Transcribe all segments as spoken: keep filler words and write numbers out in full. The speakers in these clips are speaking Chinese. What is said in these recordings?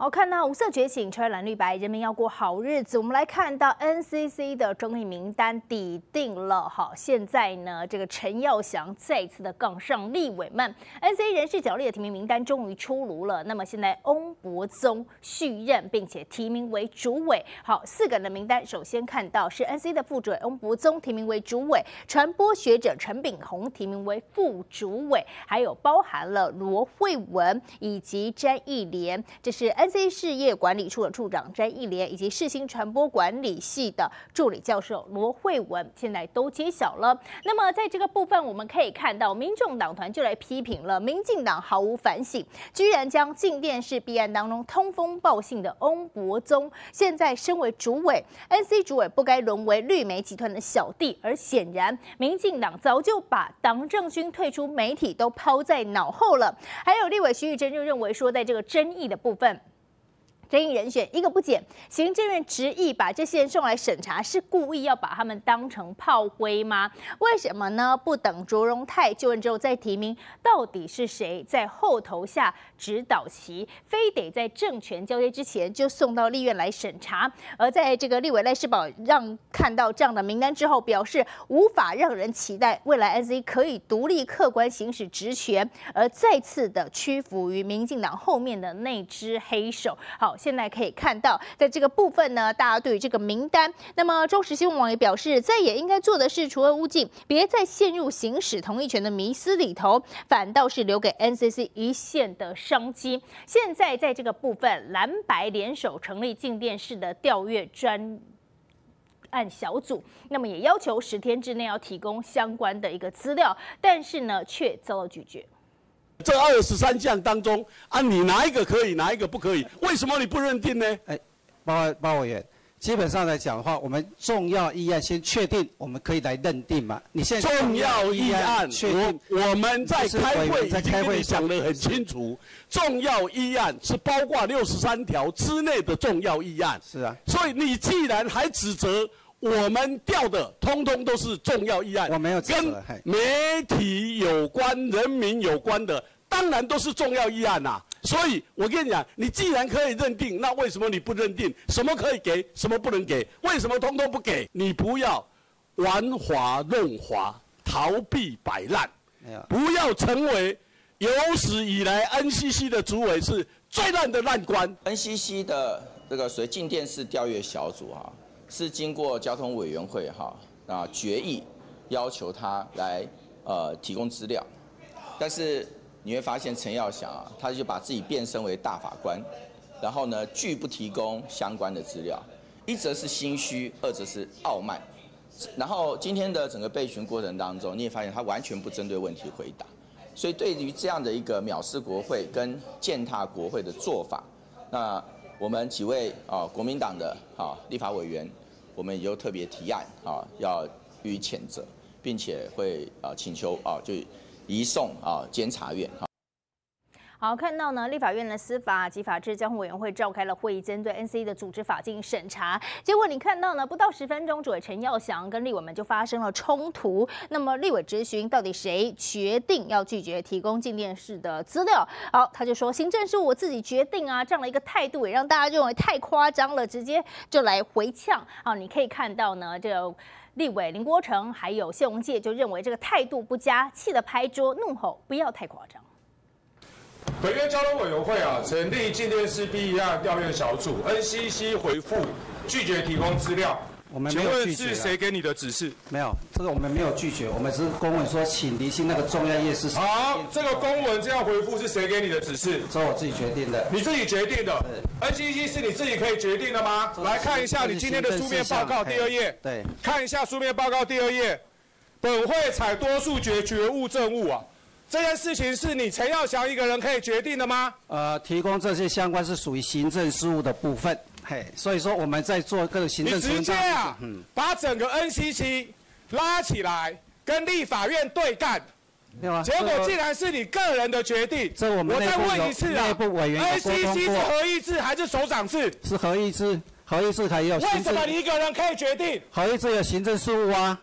好，看到五色觉醒，穿蓝绿白，人民要过好日子。我们来看到 N C C 的争议名单底定了。好，现在呢，这个陈耀祥再次的杠上立委们 ，N C C 人事角力的提名名单终于出炉了。那么现在翁博宗续任，并且提名为主委。好，四个人的名单，首先看到是 N C C 的副主委翁博宗提名为主委，传播学者陈炳宏提名为副主委，还有包含了罗慧文以及詹义廉，这是 N C C 事业管理处的处长詹义廉，以及世新传播管理系的助理教授罗慧文，现在都揭晓了。那么在这个部分，我们可以看到，民众党团就来批评了，民进党毫无反省，居然将进电视弊案当中通风报信的翁博宗，现在身为主委 ，N C 主委不该沦为绿媒集团的小弟，而显然，民进党早就把党政军退出媒体都抛在脑后了。还有立委徐玉珍就认为说，在这个争议的部分。争议人选一个不减，行政院执意把这些人送来审查，是故意要把他们当成炮灰吗？为什么呢？不等卓荣泰就任之后再提名，到底是谁在后头下指导棋，非得在政权交接之前就送到立院来审查？而在这个立委赖士葆让看到这样的名单之后，表示无法让人期待未来 N C C 可以独立客观行使职权，而再次的屈服于民进党后面的那只黑手。好。现在可以看到，在这个部分呢，大家对于这个名单，那么中时新闻网也表示，在野应该做的是除恶务尽，别再陷入行使同意权的迷思里头，反倒是留给 N C C 一线的商机。现在在这个部分，蓝白联手成立进电视的调阅专案小组，那么也要求十天之内要提供相关的一个资料，但是呢，却遭到拒绝。 这二十三项当中，啊，你哪一个可以，哪一个不可以？为什么你不认定呢？ 哎，包包委员，基本上来讲的话，我们重要议案先确定，我们可以来认定嘛。你现在重要议案，我我们在开会已经跟你讲得很清楚，重要议案是包括六十三条之内的重要议案。 是啊， 所以你既然还指责。我们调的通通都是重要议案， 我没有指责， 跟媒体有关、人民有关的，当然都是重要议案呐、啊。所以我跟你讲，你既然可以认定，那为什么你不认定？什么可以给，什么不能给？为什么通通不给？你不要玩滑弄滑，逃避摆烂，不要成为有史以来 N C C 的主委是最烂的烂官。 N C C 的这个随进电视调阅小组啊。是经过交通委员会哈啊决议，要求他来呃提供资料，但是你会发现陈耀祥啊，他就把自己变身为大法官，然后呢拒不提供相关的资料，一则是心虚，二则是傲慢。然后今天的整个备询过程当中，你也发现他完全不针对问题回答，所以对于这样的一个藐视国会跟践踏国会的做法，那我们几位啊国民党的啊立法委员。我们也就特别提案啊，要予以谴责，并且会啊请求啊就移送啊监察院啊。 好，看到呢，立法院的司法及法制交通委员会召开了会议，针对 N C C 的组织法进行审查。结果你看到呢，不到十分钟，主委陈耀祥跟立委们就发生了冲突。那么立委质询，到底谁决定要拒绝提供进电视的资料？好，他就说行政是我自己决定啊，这样的一个态度也让大家认为太夸张了，直接就来回呛。啊，你可以看到呢，这个立委林国成还有谢龙介就认为这个态度不佳，气得拍桌怒吼，不要太夸张。 北约交通委员会啊，成立进电视弊案调阅小组 ，N C C 回复拒绝提供资料。 我们没有拒绝。 请问是谁给你的指示？ 没有，这个我们没有拒绝，我们只是公文说，请厘清那个重要夜市。 好，这个公文这样回复是谁给你的指示？ 这是我自己决定的。 你自己决定的。N C C 是你自己可以决定的吗？来看一下你今天的书面报告第二页。 对。 看一下书面报告第二页，本会采多数决决误政务啊。这件事情是你陈耀祥一个人可以决定的吗？ 呃，提供这些相关是属于行政事务的部分，嘿，所以说我们在做各个行政。 你直接啊，嗯、把整个 N C C 拉起来跟立法院对干，结果竟然是你个人的决定。 这我们我再问一次啊， 内部委员 N C C 是合议制还是首长制？ 是合议制，合议制还有。 为什么你一个人可以决定？ 合议制有行政事务啊。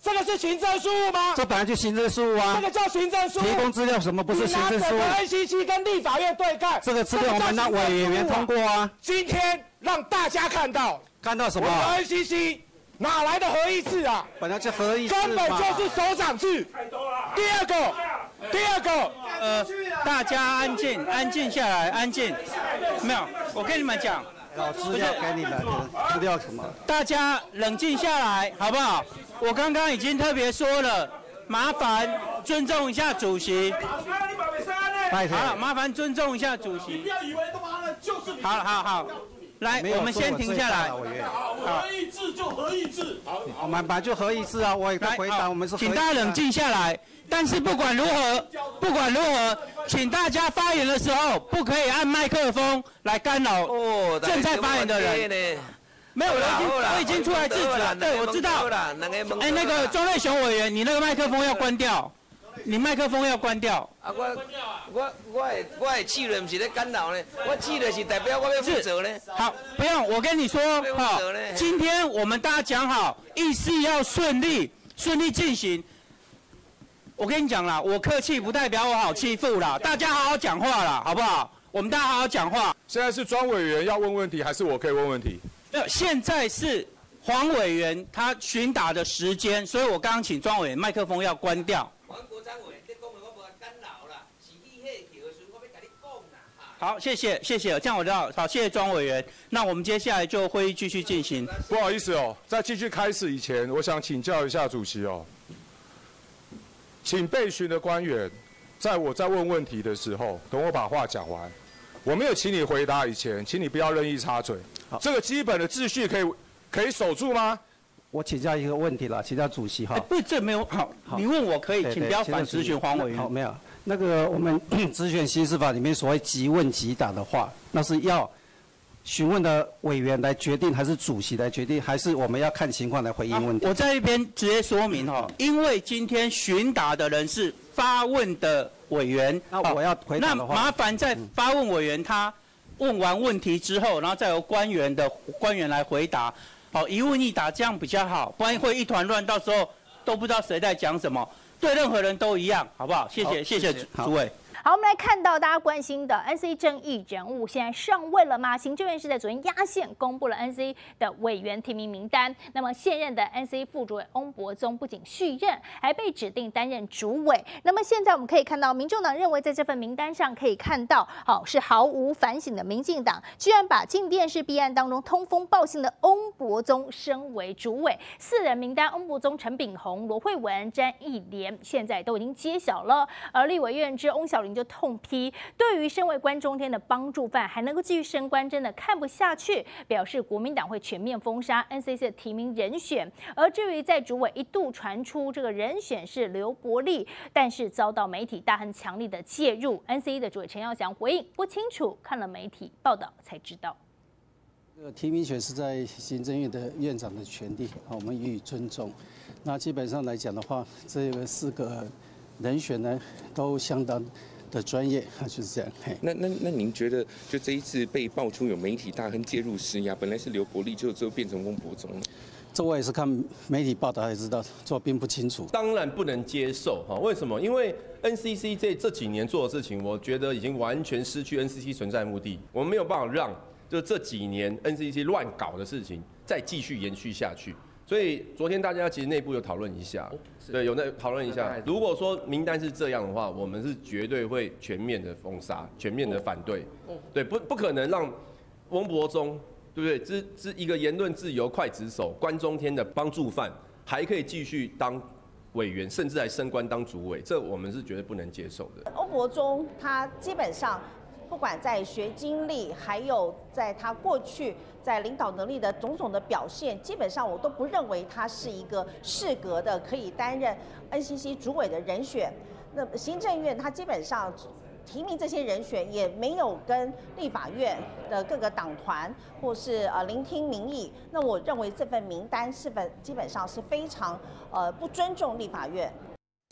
这个是行政事务吗？ 这本来就行政事务啊。 这个叫行政事务。 提供资料什么不是行政事务？ 你拿整个 N C C 跟立法院对干。 这个资料我们让委员通过啊。 今天让大家看到。看到什么？我们 N C C 哪来的合议制啊？ 本来就合议制嘛。 根本就是首长制。第二个，第二个， 呃，大家安静，安静下来，安静。没有，我跟你们讲。 老资料给你们，资料什么？ 大家冷静下来，好不好？我刚刚已经特别说了，麻烦尊重一下主席。好了，麻烦尊重一下主席。不要以为他妈的就是你。好好好，来，我们先停下来。 合议制就合议制。 我们本来就合议制啊，我也回答，我们是。 请大家冷静下来。 但是不管如何，不管如何，请大家发言的时候不可以按麦克风来干扰正在发言的人。没有，我已经我已经出来制止了。对，我知道。哎，那个庄瑞雄委员，你那个麦克风要关掉，你麦克风要关掉。 啊，我我我的我的气人不是在干扰呢，我气的是代表我要负责呢。 好，不用，我跟你说，好，今天我们大家讲好，议事要顺利，顺利进行。 我跟你讲啦，我客气不代表我好欺负啦，大家好好讲话啦，好不好？我们大家好好讲话。 现在是庄委员要问问题，还是我可以问问题？ 没有，现在是黄委员他询答的时间，所以我刚刚请庄委员麦克风要关掉。黄国章委员，你讲的我无干扰啦，是你迄条的时候我要跟你讲啦。好，谢谢谢谢，这样我知道。好，谢谢庄委员。那我们接下来就会议继续进行。 不好意思哦，在继续开始以前，我想请教一下主席哦。 请备询的官员，在我在问问题的时候，等我把话讲完。我没有请你回答以前，请你不要任意插嘴。这个基本的秩序可以可以守住吗？ 我请教一个问题了，请教主席哈。 不，这没有好，你问我可以，请不要反咨询黄委员。 好，没有。那个我们咨询刑事法里面所谓即问即答的话，那是要询问的委员来决定，还是主席来决定，还是我们要看情况来回应问题？ 我在一边直接说明哈，因为今天询答的人是发问的委员， 那我要回答的话， 那麻烦在发问委员他问完问题之后，然后再由官员的官员来回答，好，一问一答这样比较好，不然会一团乱，到时候都不知道谁在讲什么，对任何人都一样，好不好？谢谢，谢谢诸位。 好，我们来看到大家关心的 N C C 正义人物现在上位了吗？行政院是在昨天压线公布了 N C C 的委员提名名单。那么现任的 N C C 副主委翁博宗不仅续任，还被指定担任主委。那么现在我们可以看到，民众党认为在这份名单上可以看到，好是毫无反省的民进党居然把进电视弊案当中通风报信的翁博宗升为主委。四人名单，翁博宗、陈炳宏、罗慧文、詹义廉，现在都已经揭晓了。而立委院知翁小玲就痛批，对于身为关中天的帮助犯还能够继续升官，真的看不下去，表示国民党会全面封杀 N C C 的提名人选。而至于在主委一度传出这个人选是刘伯利，但是遭到媒体大很强力的介入。N C C 的主委陈耀祥回应不清楚，看了媒体报道才知道。 这个提名权是在行政院的院长的权利，我们予以尊重。那基本上来讲的话，这个四个人选呢都相当的专业，就是这样。 那那那您觉得，就这一次被爆出有媒体大亨介入施压，本来是刘伯利，就最后变成翁博宗？ 这我也是看媒体报道才知道，这并不清楚。 当然不能接受哈，为什么？因为 N C C 这这几年做的事情，我觉得已经完全失去 N C C 存在的目的。我们没有办法让就这几年 N C C 乱搞的事情再继续延续下去。所以昨天大家其实内部有讨论一下，对，有在讨论一下。如果说名单是这样的话，我们是绝对会全面的封杀，全面的反对。对，不不可能让翁博宗，对不对？这这一个言论自由刽子手、关中天的帮助犯，还可以继续当委员，甚至还升官当主委，这我们是绝对不能接受的。 翁博宗他基本上，不管在学经历，还有在他过去在领导能力的种种的表现，基本上我都不认为他是一个适格的可以担任 N C C 主委的人选。那行政院他基本上提名这些人选，也没有跟立法院的各个党团或是呃聆听民意。那我认为这份名单是本基本上是非常呃不尊重立法院。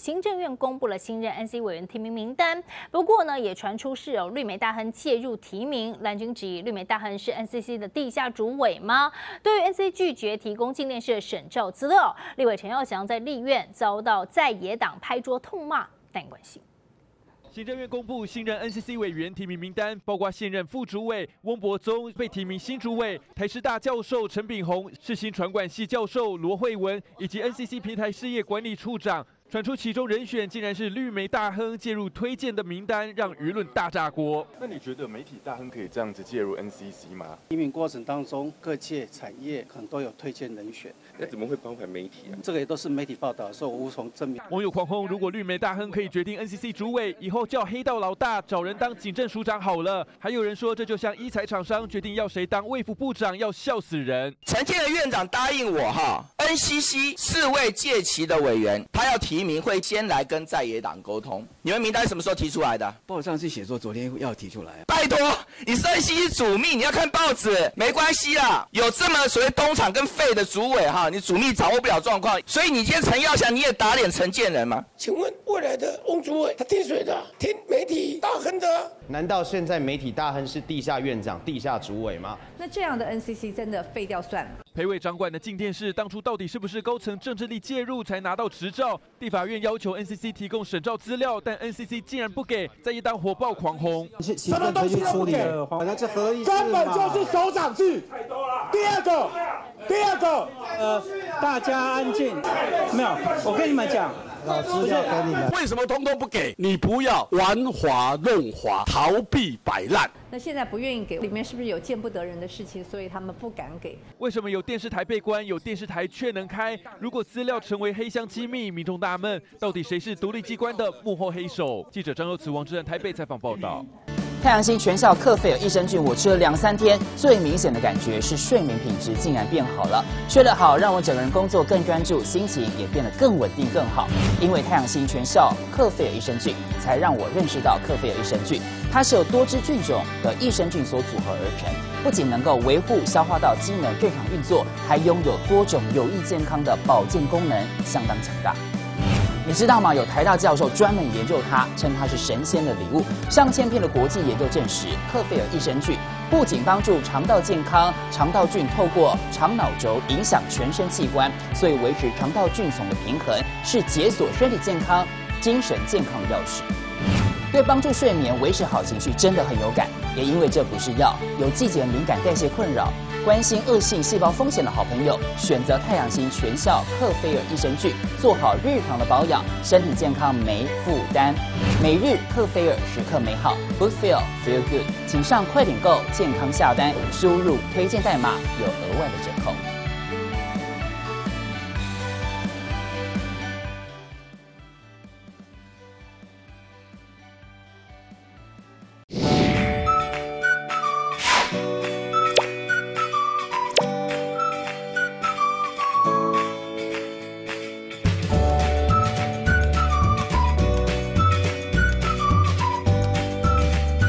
行政院公布了新任 N C 委员提名名单，不过呢，也传出是有绿媒大亨介入提名。蓝军质疑绿媒大亨是 N C C 的地下主委吗？对于 N C 拒绝提供静电视的审照资料，立委陈耀祥在立院遭到在野党拍桌痛骂，但关系。 行政院公布新任 N C C 委员提名名单，包括现任副主委翁博宗被提名新主委，台师大教授陈炳宏、世新传管系教授罗慧文以及 N C C 平台事业管理处长。 传出其中人选竟然是绿媒大亨介入推荐的名单，让舆论大炸锅。 那你觉得媒体大亨可以这样子介入 N C C 吗？ 提名过程当中，各界产业可能都有推荐人选， 那怎么会包含媒体啊？ 这个也都是媒体报道，所以我无从证明。 网友狂轰，如果绿媒大亨可以决定 N C C 主委，以后叫黑道老大找人当警政署长好了。还有人说，这就像医材厂商决定要谁当卫福部长，要笑死人。 陈建仁院长答应我哈 ，N C C 四位届期的委员，他要提名会先来。 跟在野党沟通，你们名单什么时候提出来的？ 报上去写说昨天要提出来。 拜托，你是 N C C 主秘，你要看报纸，没关系啦。有这么所谓东厂跟废的主委哈，你主秘掌握不了状况，所以你今天陈耀祥你也打脸陈建仁吗？ 请问未来的翁主委他听谁的？听媒体大亨的？ 难道现在媒体大亨是地下院长、地下主委吗？ 那这样的 N C C 真的废掉算了？ 裴伟掌管的静电视当初到底是不是高层政治力介入才拿到执照？地法院要求 N C C 提供审照资料，但 N C C 竟然不给，在一档火爆狂轰。 什么东西都不给，本来是合议， 根本就是首长制。第二个，第二个， 呃，大家安静，没有，我跟你们讲。 老师要给你们， 为什么通通不给？你不要玩滑弄滑，逃避摆烂。 那现在不愿意给，里面是不是有见不得人的事情，所以他们不敢给？ 为什么有电视台被关，有电视台却能开？如果资料成为黑箱机密，民众大闷，到底谁是独立机关的幕后黑手？记者张佑慈、王志仁台北采访报道。 太阳星全效克菲尔益生菌，我吃了两三天，最明显的感觉是睡眠品质竟然变好了。睡得好，让我整个人工作更专注，心情也变得更稳定更好。因为太阳星全效克菲尔益生菌，才让我认识到克菲尔益生菌，它是由多支菌种的益生菌所组合而成，不仅能够维护消化道机能正常运作，还拥有多种有益健康的保健功能，相当强大。 你知道吗？有台大教授专门研究它，称它是神仙的礼物。上千篇的国际研究证实，克菲尔益生菌不仅帮助肠道健康，肠道菌透过肠脑轴影响全身器官，所以维持肠道菌丛的平衡是解锁身体健康、精神健康的钥匙。对帮助睡眠、维持好情绪真的很有感。也因为这不是药，有季节敏感、代谢困扰。 关心恶性细胞风险的好朋友，选择太阳星全效克菲尔益生菌，做好日常的保养，身体健康没负担。每日克菲尔，时刻美好 ，Good Feel Feel Good，请上快点购健康下单，输入推荐代码有额外的折扣。